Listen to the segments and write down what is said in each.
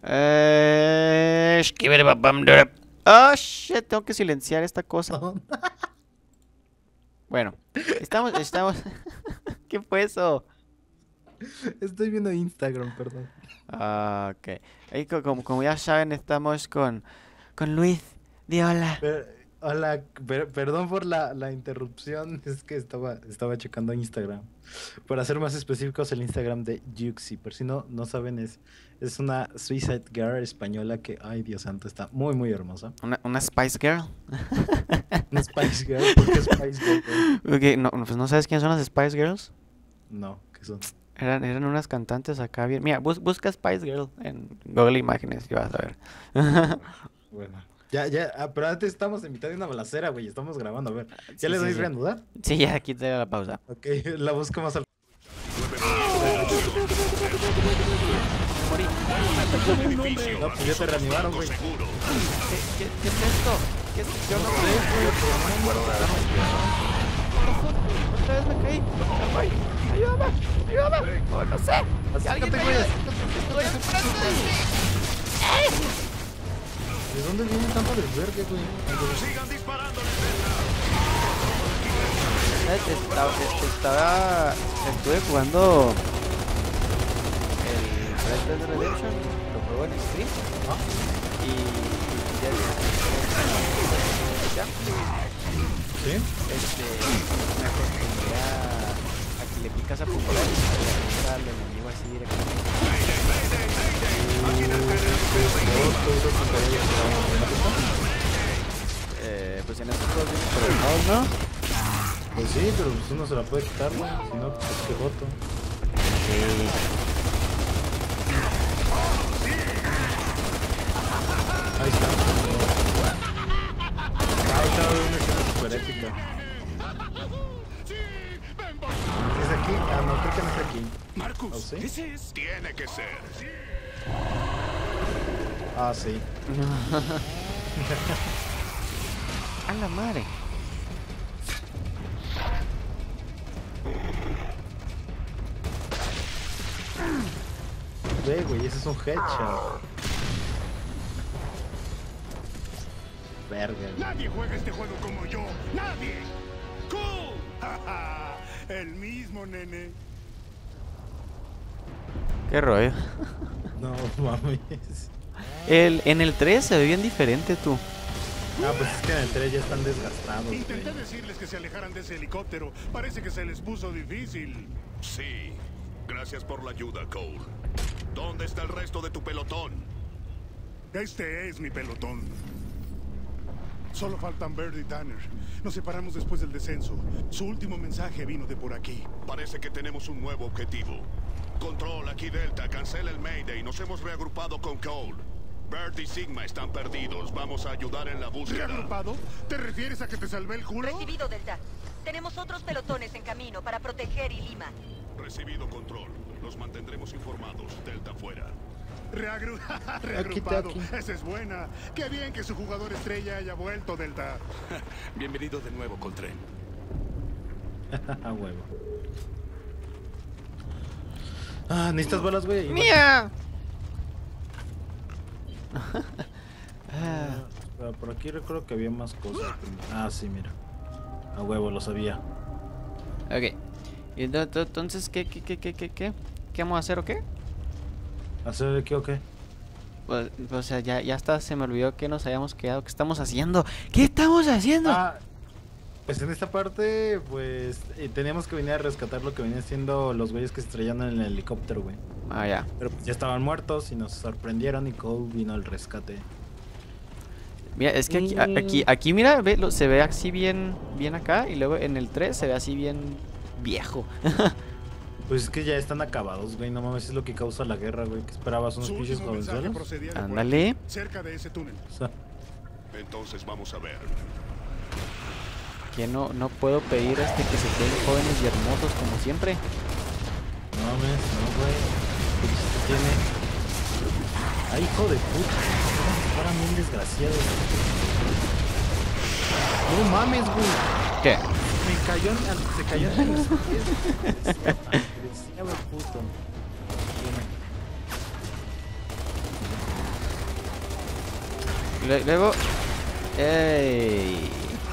Oh, shit, tengo que silenciar esta cosa. Bueno, estamos... ¿Qué fue eso? Estoy viendo Instagram, perdón. Ah, ok. Ahí como ya saben, estamos con Luis. Di hola. Per- Hola, perdón por la interrupción, es que estaba checando Instagram. Para ser más específicos, el Instagram de Juxi, por si no saben, es una Suicide Girl española que, ay Dios santo, está muy muy hermosa. ¿Una Spice Girl? Una Spice Girl, ¿por qué Spice Girl, güey? Ok, no, pues no sabes quiénes son las Spice Girls. No, ¿qué son? Eran unas cantantes acá bien. Mira, busca Spice Girl en Google Imágenes y vas a ver. Bueno, ya, pero antes estamos en mitad de una balacera, güey, estamos grabando, a ver, ¿ya Sí, le sí, doy sí. reanudar? Sí, ya aquí te doy la pausa. Ok, la busco más al... Morí. No, pues ya te reanimaron, güey. ¿Qué es esto? ¿Qué es? Yo no sé, otra vez me caí. Ayúdame, ayúdame. Oh, no sé. Que alguien Acércate, me güey, ayude. acércate. Estoy enfrente de ti. ¿De dónde viene tanto desvergue, güey? Sigan disparándoles. Estuve jugando el Red Dead Redemption, lo juego en stream y ya, ¿Sí? me acostumbré a que le picas a popular y le pica al enemigo así directamente. Pues en estos juegos viene por el mouse, ¿no? Pues sí, pero pues uno se la puede quitar, güey. Si no, pues qué voto. Ahí está. Ahí está una escena super épica. ¿Es aquí? Ah, no, creo que no es aquí. Marcus, ¿Oh, sí? ese es. Tiene que ser. Ah, sí. A la madre. Ve, güey, ese es un headshot. Verga, güey. Nadie juega este juego como yo. Nadie. Cool. El mismo, nene. Qué rollo. No mames. En el 3 se ve bien diferente tú. Ah, pues es que en el 3 ya están desgastados, Intenté güey. decirles que se alejaran de ese helicóptero. Parece que se les puso difícil. Sí. Gracias por la ayuda, Cole. ¿Dónde está el resto de tu pelotón? Este es mi pelotón. Solo faltan Bird y Tanner. Nos separamos después del descenso. Su último mensaje vino de por aquí. Parece que tenemos un nuevo objetivo. Control, aquí Delta. Cancela el Mayday. Nos hemos reagrupado con Cole. Bird y Sigma están perdidos. Vamos a ayudar en la búsqueda. ¿Reagrupado? ¿Te refieres a que te salvé el culo? Recibido, Delta. Tenemos otros pelotones en camino para proteger Lima. Recibido, Control. Los mantendremos informados. Delta fuera. Aquí, Reagrupado. aquí. Esa es buena. Qué bien que su jugador estrella haya vuelto, Delta. Bienvenido de nuevo, Coltrane. Ah, huevo. Ah, ¿necesitas balas, güey? ¡Mía! Pero por aquí recuerdo que había más cosas. Ah, sí, mira. A huevo, lo sabía. Ok. Y entonces, ¿qué vamos a hacer o qué? ¿Hacer de qué o qué? Pues, o sea, ya hasta se me olvidó que nos habíamos quedado. ¿Qué estamos haciendo? ¿Qué estamos haciendo? Ah, pues en esta parte, pues teníamos que venir a rescatar lo que venían siendo los güeyes que se estrellaron en el helicóptero, güey. Ah, ya. Pero pues ya estaban muertos y nos sorprendieron y Cole vino al rescate. Mira, es que aquí mira, se ve así bien acá. Y luego en el 3 se ve así bien viejo. Pues es que ya están acabados, güey. No mames, es lo que causa la guerra, güey. ¿Qué esperabas? ¿Unos Su pinches último mensaje jovenzuelos? procedía de por Ándale. aquí, cerca de ese túnel. O sea, Entonces vamos a ver. Que no puedo pedir que se queden jóvenes y hermosos como siempre. no mames, no, güey. ¿Qué chiste tiene? Ay, hijo de puta. Ahora bien desgraciado. No mames, güey. ¿Qué? Se cayó en los pies. Desgraciado puto. Luego... ¡Ey!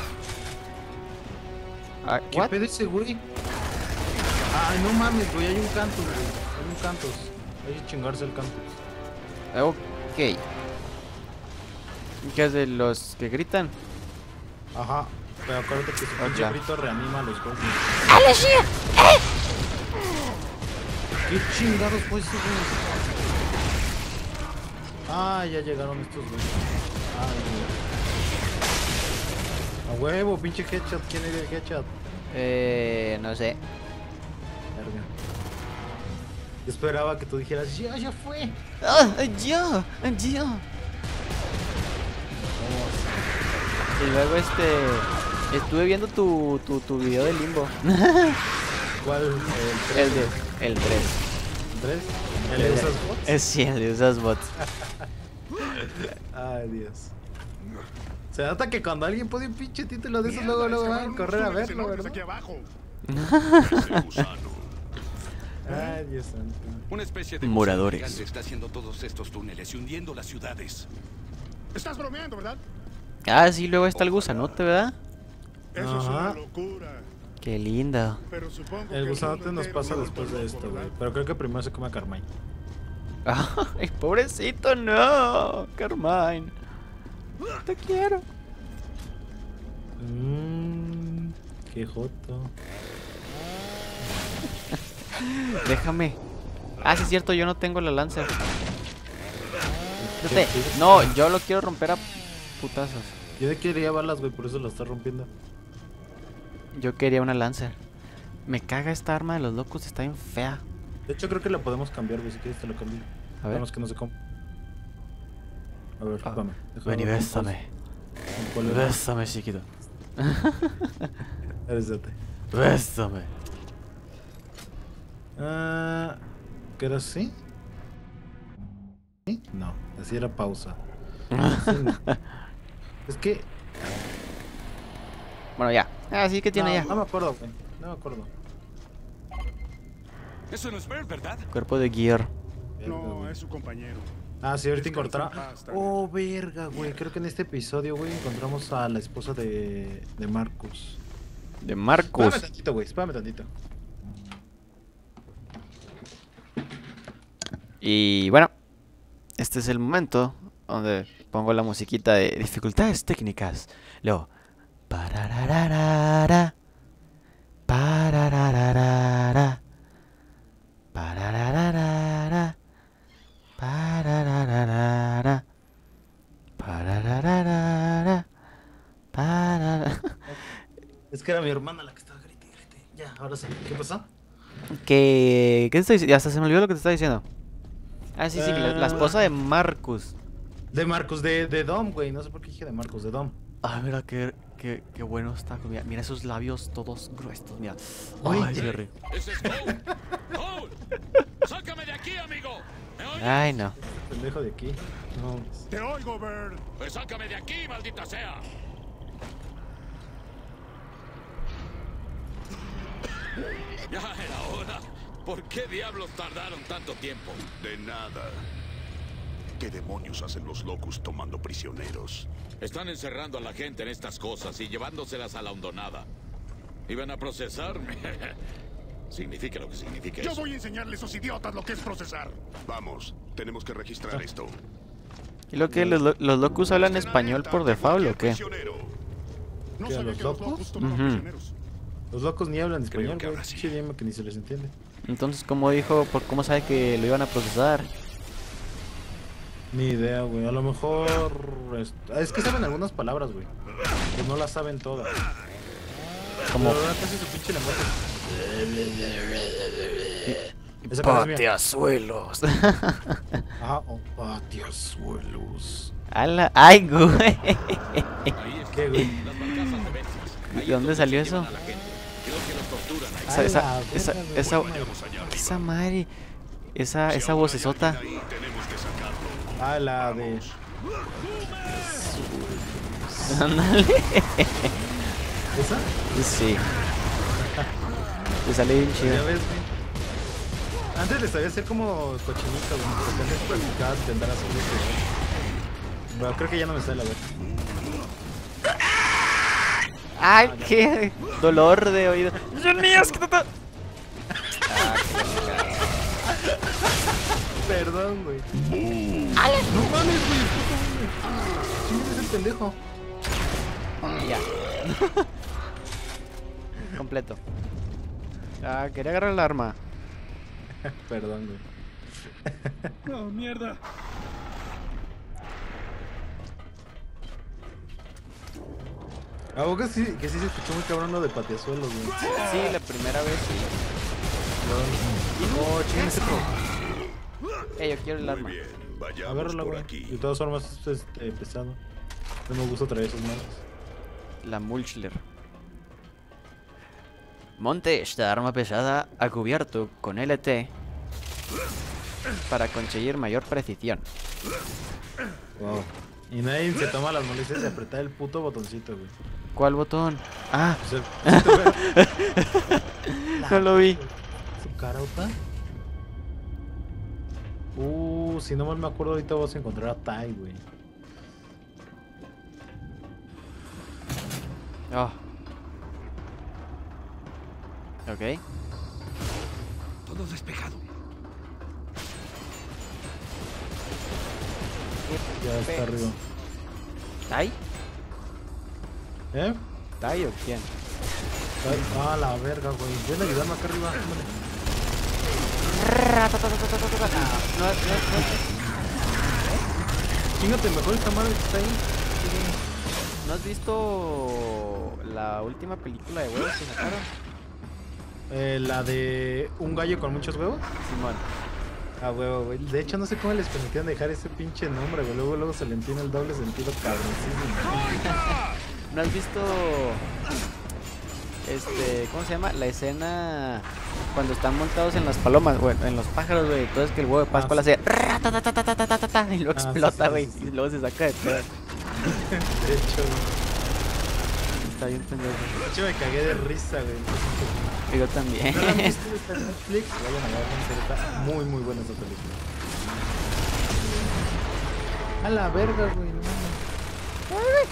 Ah, ¿Qué ¿what? pedo ese güey? Ay, no mames, güey, hay un Cantus, güey. Hay un Cantus. Hay que chingarse el Cantus. Ok. ¿Qué es de los que gritan? Ajá. Pero acuérdate que su pinche Otra. grito reanima a los goblins. ¡Aleshia! ¿Qué chingados fue ese güey? Ah, ya llegaron estos güeyes. Ay, güey. A huevo, pinche headshot. ¿Quién era el headshot? No sé. Verga. Yo esperaba que tú dijeras, ya fue. ¡Ah! ¡Yo! ¡Yo! Y luego estuve viendo tu video de Limbo. ¿Cuál? El 3. ¿3? ¿El de esas bots? Sí, el de esas bots. Ay, Dios. Se nota que cuando alguien pone un pinche título de esos, luego van a correr a verlo, ¿verdad? Aquí abajo. Ese gusano. Ay, Dios santo. Una especie de Moradores. gusano gigante está haciendo todos estos túneles y hundiendo las ciudades. Estás bromeando, ¿verdad? Ah, sí, luego está el gusanote, ¿verdad? Eso es una Ajá. locura. Qué lindo. Pero supongo El que gusanote mundo nos entero pasa se ha después vuelto de loco, esto, güey. ¿verdad? Pero creo que primero se come a Carmine. Ay, pobrecito, no. Carmine. Te quiero. Qué joto. Déjame. Ah, sí es cierto, yo no tengo la lanza. ¿Qué Espérate. No, yo lo quiero romper a putazos. Yo de quería balas, güey, por eso lo está rompiendo. Yo quería una lanza. Me caga esta arma de los locos, está bien fea. De hecho, creo que la podemos cambiar, güey. Si quieres, te lo cambio. A ver. Vamos que no sé cómo. A ver, Ah, dame. Ven y bésame. ¿Cuál era? Bésame, chiquito. Eres de Bésame. ¿Qué era así? ¿Sí? No, así era pausa. Es que. Bueno, ya. Ah, sí que tiene no, ya. No me acuerdo, güey. No me acuerdo. Eso no es Bird, ¿verdad? Cuerpo de Gear. No, es su compañero. Ah, sí, ahorita Descansa en encontramos. paz, Oh, verga, güey. Creo que en este episodio, güey, encontramos a la esposa de Marcus. De Espérame Marcus. tantito, güey. Espérame tantito. Y bueno, este es el momento donde pongo la musiquita de dificultades técnicas. Luego, parararara, parararara, parararara, parararara, parararara, pararara. Es que era mi hermana la que estaba grite. Ya, ahora sí. ¿Qué pasó? ¿Qué te estoy diciendo? Hasta se me olvidó lo que te estaba diciendo. Ah, sí, la esposa de Marcus. De Marcus, de Dom, güey. No sé por qué dije de Marcus, de Dom. Ah, mira qué bueno está. Mira esos labios todos gruesos, mira. Uy, Ay, qué rico. ¡Ese es Cole! ¡Cole! ¡Sácame de aquí, amigo! ¿Me oyes? Ay, no. Pendejo de aquí. No. Te oigo, Bird. Pues sácame de aquí, maldita sea. Ya era hora. ¿Por qué diablos tardaron tanto tiempo? De nada. ¿Qué demonios hacen los locos tomando prisioneros? Están encerrando a la gente en estas cosas y llevándoselas a la hondonada. ¿Iban a procesarme? Significa lo que significa Yo eso. voy a enseñarle a esos idiotas lo que es procesar. Vamos, tenemos que registrar esto. ¿Y lo que los locos hablan español por default o qué? No ¿Qué, sabía los que los locos? locos tomaban Ujú. prisioneros. Los locos ni hablan Creo español, que güey. ahora sí. Pinche idioma que ni se les entiende. Entonces, ¿cómo dijo? ¿Cómo sabe que lo iban a procesar? Ni idea, güey. A lo mejor. Es que saben algunas palabras, güey. Pues no las saben todas. Como Pero ahora casi su pinche lenguaje. Esa cosa es mía. pateazuelos. Ajá, oh, patiazuelos. ¡Hala! ¡Ay, güey! Ahí está. ¿Qué, güey? Las barcazas de Benzis. Ahí ¿De dónde es salió se llevan eso? a la gente. Creo que los torturan ahí. Esa, esa, la esa, verga, güey. esa, Vayamos allá arriba. esa madre. Esa Si aún hay vocesota. alguien ahí, tenemos que sacarlo. Ah, la de. Vamos. Ándale. ¿Esa? Sí. Te sale bien Ya chido. ves, güey. Antes les sabía hacer como cochinito, güey. Pero tenés practicado intentar hacer eso. Bueno, creo que ya no me sale, a ver. ¡Ay, qué dolor de oído! ¡Dios mío, es que no te... Perdón, güey. No mames, güey. ¿Quién es el pendejo? Ya. Completo. Ah, quería agarrar el arma. Perdón, güey. ¡No, mierda! ¿A vos que sí se escuchó muy cabrón lo de pateazuelos, güey? Sí, la primera vez sí. Oh, chingue ese pro. Yo quiero el arma. Muy bien, vayamos Agárrala, por güey. aquí. De todas formas, esto es pesado. No me gusta traer esos manos. La Mulchler. Monte esta arma pesada a cubierto con LT para conseguir mayor precisión. Wow. Y nadie se toma las molestias de apretar el puto botoncito, güey. ¿Cuál botón? Ah, O sea, ¿sí te veo? no lo vi. ¿Su carota? Si no mal me acuerdo, ahorita vas a encontrar a Tai, güey. Oh. Ok. Todo despejado. Ya está arriba. ¿Tai? ¿Eh? ¿Tai o quién? Tai. Ah, la verga, güey. Ven a ayudarme acá arriba. Ándale. No, Chíngate mejor esta madre que está ahí. ¿No has visto la última película de huevos que sacaron? La de un gallo con muchos huevos. Simón. Ah, huevo, güey. De hecho, no sé cómo les permitían dejar ese pinche nombre, güey. Luego se le entiende el doble sentido cabroncísimo. ¿No has visto ¿cómo se llama? La escena cuando están montados en las palomas, güey, en los pájaros, güey. Entonces que el huevo de Pascua le hace y luego explota, güey, y luego se saca de pedo. De hecho, Está bien pendejo. de hecho me cagué de risa, güey. Yo también. ¿No la han visto? Está en Netflix. Vayan a ver, está muy, muy buena esa película. A la verga, güey. No mames.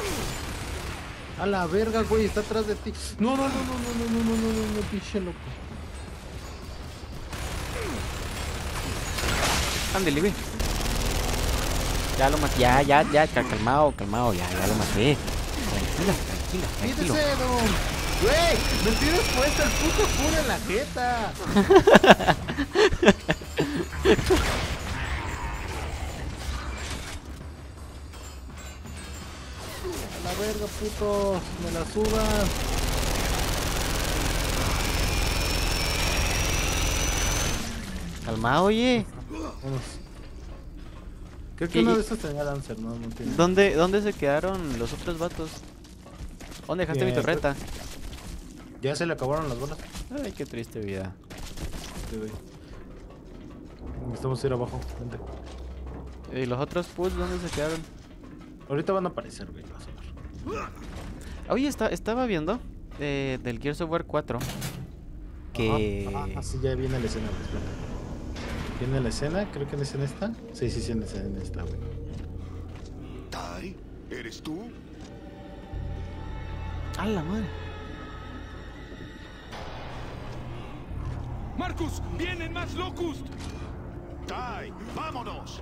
A la verga, güey, está atrás de ti. No, pinche loco. Ándale, güey. Ya lo maté, ya, calmado, ya lo maté. Tranquilo. ¡Quítese, don! ¡Güey! ¡Me tienes puesto el puto cura en la jeta! A la verga, puto. Me la suban. Calmado, oye. Vamos. Creo ¿Qué? que uno de estos tenía Lancer, ¿no? No tiene. ¿Dónde se quedaron los otros vatos? ¿Dónde dejaste mi torreta? Ya se le acabaron las bolas. Ay, qué triste vida. Sí, güey. Necesitamos ir abajo. Vente. ¿Y los otros pools dónde se quedaron? Ahorita van a aparecer, güey. Vas a ver. Oye, estaba viendo del Gears of War 4 que... Ah, sí, ya viene la escena, güey. Espera. ¿Viene la escena? Creo que en la escena está. Sí, en la escena está, güey. Tai, ¿eres tú? ¡A la madre! ¡Marcus! ¡Vienen más Locust! Tai, vámonos.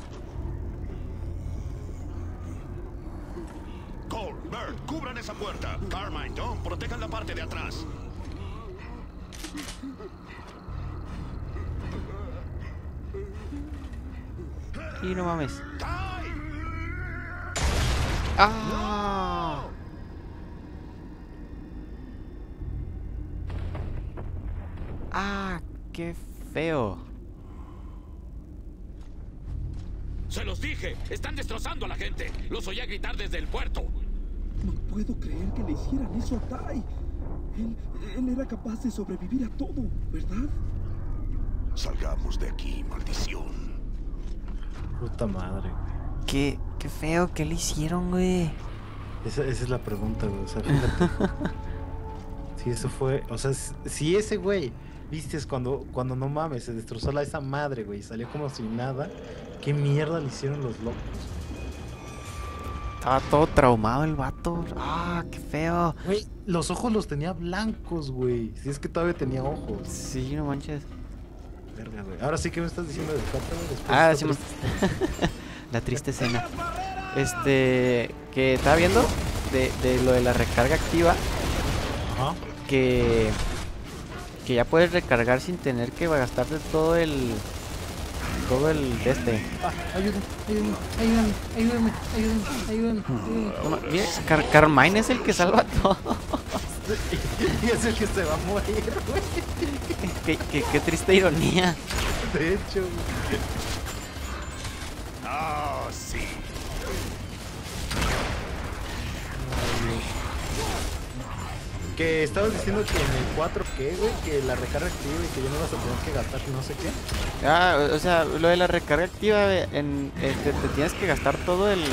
Cole, Bird, cubran esa puerta. Carmine, Don, protejan la parte de atrás. Y no mames. Tai. ¡Ah! ¡Ah! ¡Qué feo! ¡Se los dije! ¡Están destrozando a la gente! ¡Los oía gritar desde el puerto! No puedo creer que le hicieran eso a Tai. Él era capaz de sobrevivir a todo, ¿verdad? Salgamos de aquí, maldición. Puta madre, güey. ¡Qué feo! ¿Qué le hicieron, güey? Esa es la pregunta, güey. O sea, fíjate. Si eso fue. O sea, si ese güey, viste, cuando no mames, se destrozó esa madre, güey. Salió como si nada. ¿Qué mierda le hicieron los locos? Estaba todo traumado el vato. Ah, qué feo. Güey, los ojos los tenía blancos, güey. Si es que todavía tenía ojos. Sí, no manches. Verga, güey. Ahora sí que me estás diciendo del pata, güey. Después Ah, de decimos esta la triste escena. Que estaba viendo de lo de la recarga activa. Ajá. Que ya puedes recargar sin tener que gastarte todo el de este. Ah, ayúdame. No mira, Carmine es el que salva todo. Y es el que se va a morir, güey. Qué triste ironía. De hecho, güey. Ah, sí. Que estabas diciendo que en el 4 ¿qué, güey? Que la recarga activa y que ya no vas a tener que gastar no sé qué. Ah, o sea, lo de la recarga activa, te tienes que gastar todo el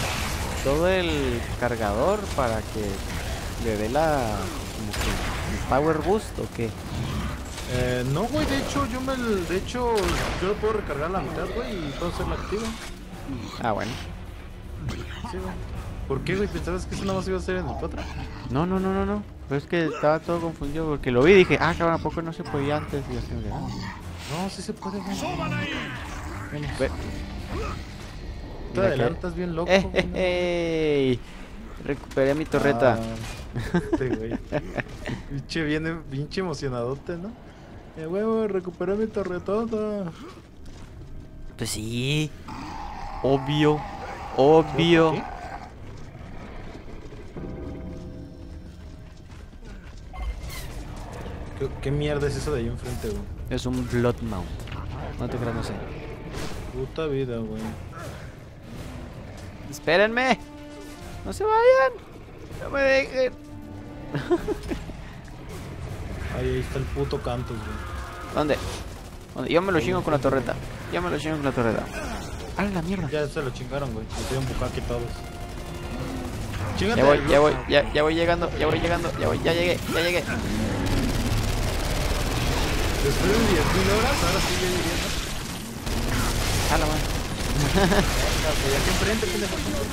cargador para que le dé como que el power boost o qué. No, güey, de hecho yo lo puedo recargar a la mitad, güey, y puedo hacerla activa. Ah, bueno. Sí, güey. ¿Por qué, güey? ¿Pensabas que eso nada más iba a ser en el 4? No. Pero es que estaba todo confundido porque lo vi y dije, ah, cabrón, ¿a poco no se podía antes? Y yo así, No, sí se puede, güey. ve. Te Mira adelantas bien loco, güey. ¡Ey! Recuperé mi torreta. Sí, güey. Pinche emocionadote, ¿no? Huevo, recuperé mi torretota. Pues sí. Obvio. Obvio. ¿Qué? ¿Qué mierda es eso de ahí enfrente, güey? Es un Blood Mount. No te creas, no sé. Puta vida, güey. ¡Espérenme! ¡No se vayan! ¡No me dejen! Ahí está el puto Cantus, güey. ¿Dónde? Yo me lo chingo con la torreta. ¡Ah, la mierda! Ya se lo chingaron, güey. Le dieron bucaque todos. Ya voy llegando. Ya llegué. Después de 10.000 horas, ahora sí ya llegué, ¿no? ¡Ah, la madre! Ya aquí enfrente, pendejo.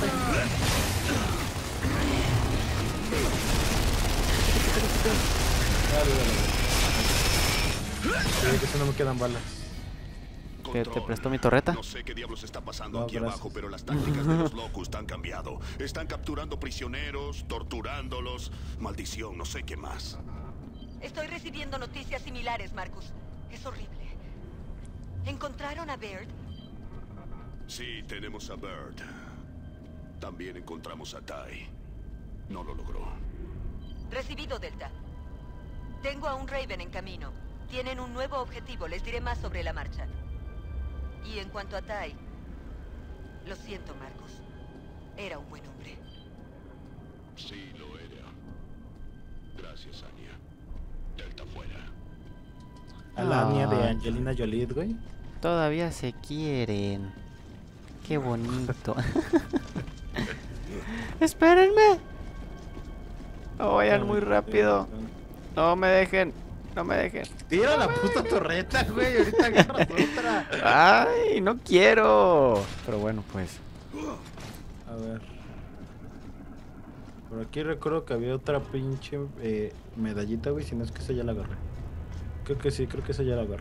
Dale. Que eso no me quedan balas. ¿Te prestó mi torreta? No sé qué diablos está pasando No, aquí gracias. abajo, pero las tácticas de los Locust han cambiado. Están capturando prisioneros, torturándolos. Maldición, no sé qué más. Estoy recibiendo noticias similares, Marcus. Es horrible. ¿Encontraron a Baird? Sí, tenemos a Bird. También encontramos a Ty. No lo logró. Recibido, Delta. Tengo a un Raven en camino. Tienen un nuevo objetivo. Les diré más sobre la marcha. Y en cuanto a Ty... Lo siento, Marcus. Era un buen hombre. Sí, lo era. Gracias, Anya. Delta fuera. A la Anya de Ay. Angelina Jolie, güey. Todavía se quieren. Qué bonito. ¡Espérenme! No vayan muy rápido. No me dejen. Tira la puta torreta, güey. Ahorita agarras otra. ¡Ay! No quiero. Pero bueno, pues. A ver. Por aquí recuerdo que había otra pinche medallita, güey. Si no es que esa ya la agarré. Creo que sí, creo que esa ya la agarré.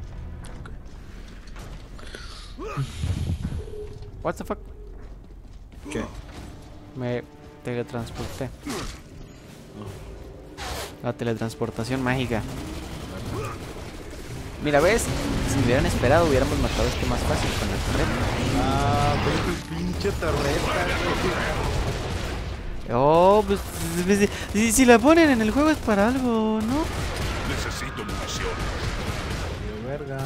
What the fuck? ¿Qué? Me teletransporté. La teletransportación mágica. Mira, ¿ves? Si me hubieran esperado, hubiéramos matado este más fácil con la torreta. Ah, ve tu pinche torreta, güey. Oh, pues si la ponen en el juego es para algo, ¿no? Necesito munición. De verga.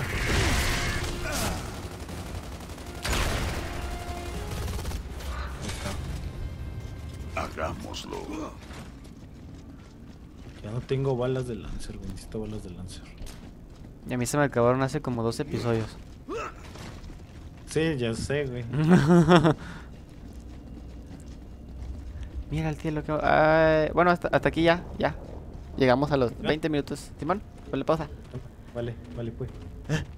Hagámoslo. Ya no tengo balas de Lancer, güey. Necesito balas de Lancer. Y a mí se me acabaron hace como 2 episodios. Sí, ya sé, güey. Mira el cielo que... Ay, bueno, hasta aquí ya. Llegamos a los 20 minutos. Simón, ponle pausa. Vale, pues.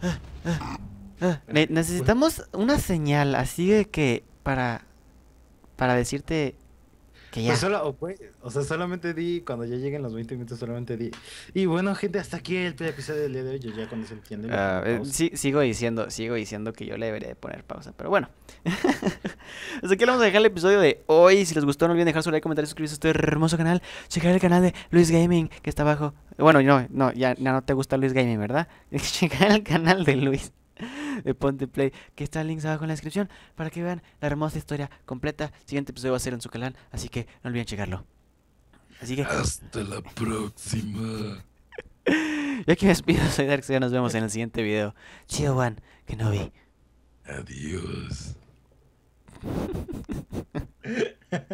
Necesitamos una señal así de que para para decirte que ya. Pues o sea, solamente di, cuando ya lleguen los 20 minutos, solamente di. Y bueno, gente, hasta aquí el episodio del día de hoy. Yo ya cuando se entiende. Sí, sigo diciendo que yo le debería de poner pausa, pero bueno. Hasta aquí le vamos a dejar el episodio de hoy. Si les gustó, no olviden dejar su like, comentarios, suscribirse a este hermoso canal. Checar el canal de Luis Gaming, que está abajo. Bueno, ya no te gusta Luis Gaming, ¿verdad? Checar el canal de Luis de Ponte Play, que está el link abajo en la descripción, para que vean la hermosa historia completa. El siguiente episodio va a ser en su canal, así que no olviden checarlo. Así que hasta la próxima. yo aquí me despido, soy Dark, ya nos vemos en el siguiente video. Chido One, que no vi. Adiós.